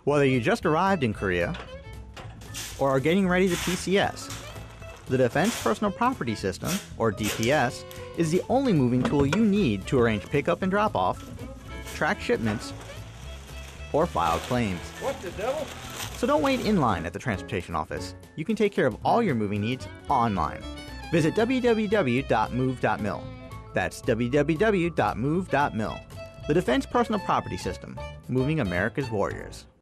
Whether you just arrived in Korea or are getting ready to PCS, the Defense Personal Property System, or DPS, is the only moving tool you need to arrange pickup and drop-off, track shipments, or file claims. What the devil? So don't wait in line at the transportation office. You can take care of all your moving needs online. Visit www.move.mil. That's www.move.mil. The Defense Personal Property System, moving America's warriors.